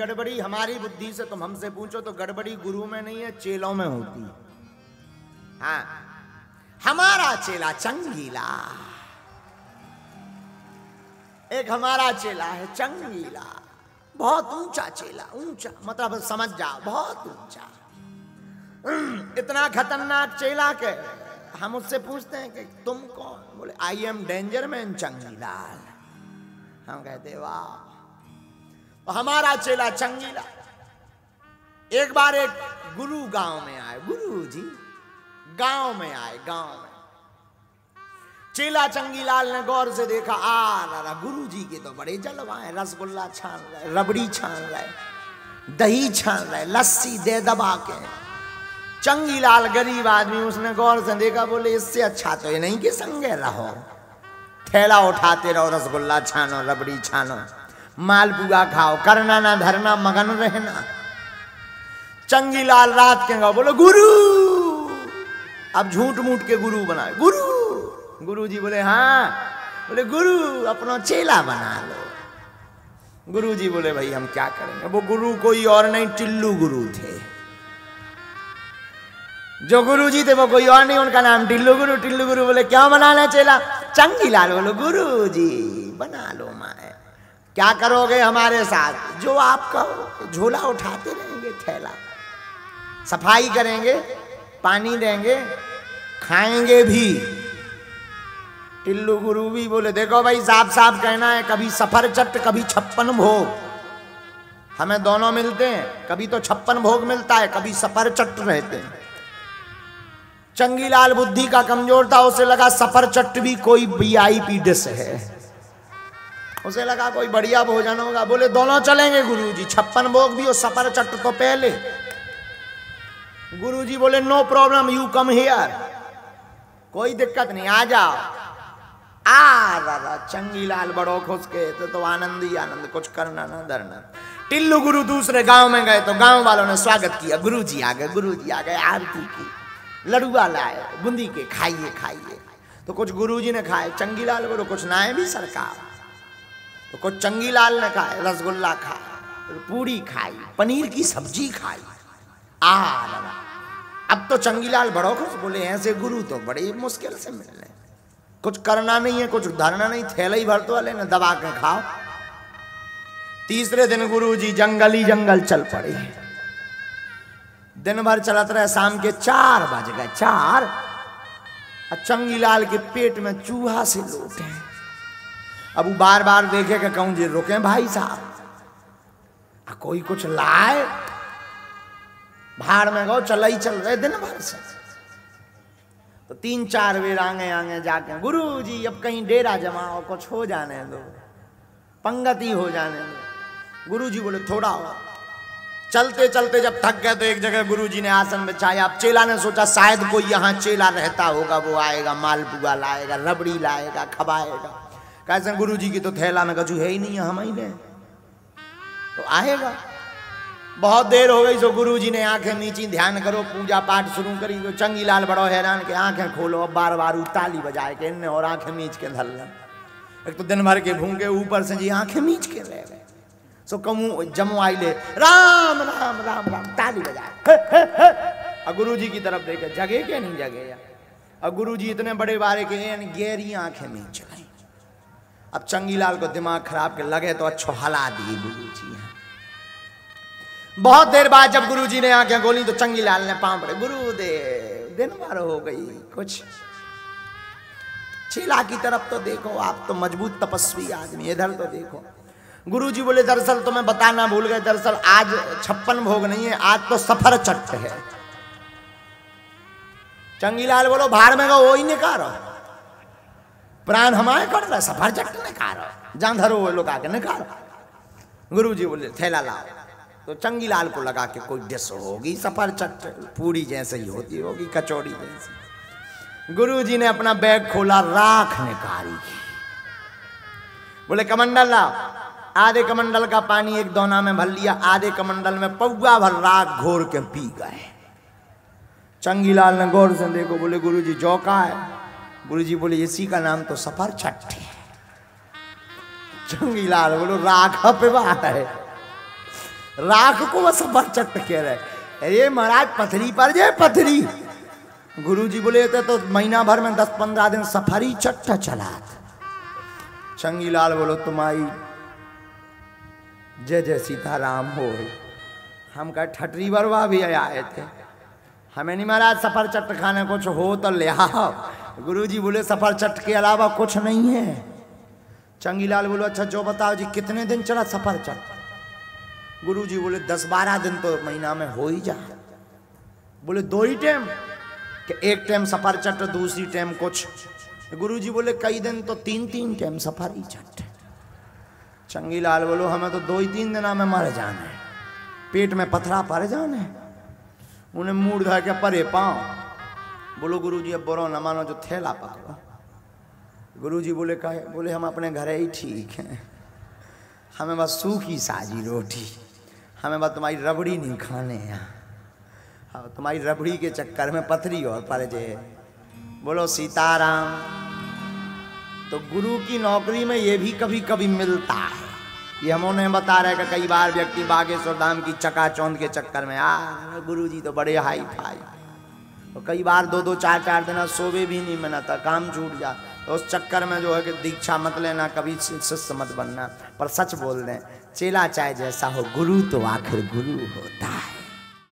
गड़बड़ी हमारी बुद्धि से तुम हमसे पूछो तो गड़बड़ी गुरु में नहीं है, चेलों में होती। हाँ, हमारा चेला चंगीला, एक हमारा चेला है चंगीला, बहुत ऊंचा चेला, ऊंचा मतलब समझ जाओ बहुत ऊंचा, इतना खतरनाक चेला के हम उससे पूछते हैं कि तुम कौन? बोले I am danger man Changilal. हम कहते वाह। तो हमारा चेला चंगीला। एक बार एक गुरु गांव में आए, गुरु जी गांव में आए, गांव में चेला चंगीलाल ने गौर से देखा, आ गुरु जी के तो बड़े जलवाएं, रसगुल्ला छान रहे, रबड़ी छान रहे, दही छान रहे, लस्सी दे दबा के। चंगीलाल गरीब आदमी, उसने गौर से देखा, बोले इससे अच्छा तो ये नहीं कि संगे रहो, थैला उठाते रहो, रसगुल्ला छानो, रबड़ी छानो, मालपुआ खाओ, करना ना धरना, मगन रहना। चंगीलाल रात के गाँव बोले गुरु, अब झूठ मूठ के गुरु बनाए, गुरु। गुरु जी बोले हाँ। बोले गुरु अपना चेला बना लो। गुरु जी बोले भाई हम क्या करेंगे। वो गुरु कोई और नहीं, टिल्लू गुरु थे। जो गुरु जी थे वो कोई और नहीं, उनका नाम टिल्लू गुरु। टिल्लू गुरु बोले क्या बनाना चेला? चंगीलाल बोलो गुरु जी बना लो माए। क्या करोगे हमारे साथ? जो आप कहो, झोला उठाते रहेंगे, थैला, सफाई करेंगे, पानी देंगे, खाएंगे भी। टिल्लू गुरु भी बोले देखो भाई साफ साफ कहना है, कभी सफर चट कभी 56 भोग, हमें दोनों मिलते हैं। कभी तो 56 भोग मिलता है, कभी सफर चट रहते हैं। चंगीलाल बुद्धि का कमजोर था, उसे लगा सफर चट भी कोई VIP डिश है, उसे लगा कोई बढ़िया भोजन होगा। बोले दोनों चलेंगे गुरुजी, 56 भोग भी और सफर चट तो पहले। गुरुजी बोले no problem, you come here, कोई दिक्कत नहीं, आ जाओ। चंगीलाल बड़ो खुश के तो आनंद ही आनंद, कुछ करना ना धरना। टिल्लू गुरु दूसरे गांव में गए तो गांव वालों ने स्वागत किया, गुरुजी आ गए, गुरुजी आ गए, आरती की, लड़ुआ लाए बूंदी के, खाइए खाइए। तो कुछ गुरुजी ने खाए, चंगीलाल बोलो कुछ ना है भी सरकार। तो कुछ चंगीलाल ने खाए, रसगुल्ला खाए, पूरी खाई, पनीर की सब्जी खाई। अब तो चंगीलाल बड़ो खुश, बोले ऐसे गुरु तो बड़े मुश्किल से मिल रहे, कुछ करना नहीं है, कुछ धरना नहीं, थैला ही भर तो वाले ने दबा के खाओ। तीसरे दिन गुरुजी जंगल ही जंगल चल पड़े। दिन भर चलत रहे, शाम के 4 बज गए, 4। चंगीलाल के पेट में चूहा से लोटे। अब वो बार बार देखे कि कहूं जी रुके भाई साहब, कोई कुछ लाए, भाड़ में गो, चल ही चल रहे दिन भर से। तो 3-4 बेर आगे आगे जाके गुरुजी अब कहीं डेरा जमाओ, कुछ हो जाने दो, पंगति हो जाने दो। गुरुजी बोले थोड़ा हो। चलते चलते जब थक गए तो एक जगह गुरुजी ने आसन बिछाया। अब चेला ने सोचा शायद कोई यहाँ चेला रहता होगा, वो आएगा, मालपुआ लाएगा, रबड़ी लाएगा, खवाएगा। कैसे गुरुजी की तो थैला में कछु है ही नहीं, हम ही ने तो आएगा। बहुत देर हो गई, तो गुरुजी ने आंखें नीची, ध्यान करो, पूजा पाठ शुरू करी। तो चंगीलाल बड़ो हैरान के आंखें खोलो, अब बार बार ताली बजाए के इन्हें और आंखें मीच के धर लें। एक तो दिन भर के भूखे, ऊपर से जी आंखें मीच के रह गए। सो कहूँ जमो आई ले, राम राम राम राम, ताली बजाए। और गुरुजी की तरफ देखे, जगे के नहीं जगे यार। और गुरुजी इतने बड़े बारे के गहरी आंखें मीच गई। अब चंगीलाल को दिमाग खराब के लगे तो अच्छो हला दिए गुरुजी। बहुत देर बाद जब गुरुजी ने आंखें खोली तो चंगीलाल ने पांव पड़े, गुरुदेव दिन भर हो गई, कुछ चेला की तरफ तो देखो, आप तो मजबूत तपस्वी आदमी, इधर तो देखो। गुरुजी बोले दरअसल तुम्हें बताना भूल गए, दरअसल आज 56 भोग नहीं है, आज तो सफर चट है। चंगीलाल बोलो भाड़ में गो, वो ही निकारो, प्राण हमारे कर रहा, सफर चट निकारो, जहां धरो वो लोग आके निकालो। गुरुजी बोले थैला लाओ। तो चंगीलाल को लगा कि कोई डिश होगी सफर चट, पूरी जैसे ही होती होगी, कचौड़ी जैसी। गुरुजी ने अपना बैग खोला, राख निकाली। बोले कमंडल लाओ। आधे कमंडल का पानी एक दोना में भर लिया, आधे कमंडल में पौवा भर राख घोर के पी गए। चंगीलाल ने गौर से देखो, बोले गुरुजी जौका है। गुरुजी बोले इसी का नाम तो सफर चट है। चंगीलाल बोलो राख पिवा है। राख को वह सफर चट कह रहे, अरे महाराज पथरी पर जे पथरी। गुरुजी बोले थे तो महीना भर में 10-15 दिन सफरी चट्टा चला। चंगीलाल बोलो तुम्हारी जय जय सीताराम हो। हम कहा ठटरी बरवा भी आए थे, हमें नहीं महाराज सफर चट खाने कुछ हो तो ले आओ। गुरुजी बोले सफर चट के अलावा कुछ नहीं है। चंगीलाल बोलो अच्छा जो बताओ जी कितने दिन चला सफर चट। गुरुजी बोले 10-12 दिन तो महीना में हो ही जा। बोले 2 ही टाइम कि एक टाइम सफर चट दूसरी टाइम कुछ। गुरुजी बोले कई दिन तो 3-3 टाइम सफर ही चट। चंगीलाल बोलो हमें तो 2-3 दिन में मर जाना है, पेट में पथरा पड़ जाना है। उन्हें मूड धर के परे पाओ। बोलो गुरुजी अब बुरा न मानो जो थैला पकड़ो। गुरुजी बोले कहे, बोले हम अपने घर ही ठीक हैं, हमें बस सूखी साजी रोटी, हमें बस तुम्हारी रबड़ी नहीं खाने हैं। हाँ तुम्हारी रबड़ी के चक्कर में पथरी और पड़ जाए। बोलो सीताराम। तो गुरु की नौकरी में ये भी कभी कभी मिलता है। ये हम उन्हें बता रहे कि कई बार व्यक्ति बागेश्वर धाम की चकाचौंध के चक्कर में गुरुजी तो बड़े हाई फाई, तो कई बार 2-2 4-4 दिन सोवे भी नहीं मिलता, काम छूट जा। तो उस चक्कर में जो है कि दीक्षा मत लेना, कभी शिष्य मत बनना। पर सच बोल दें, चेला चाहे जैसा हो गुरु तो आखिर गुरु होता है।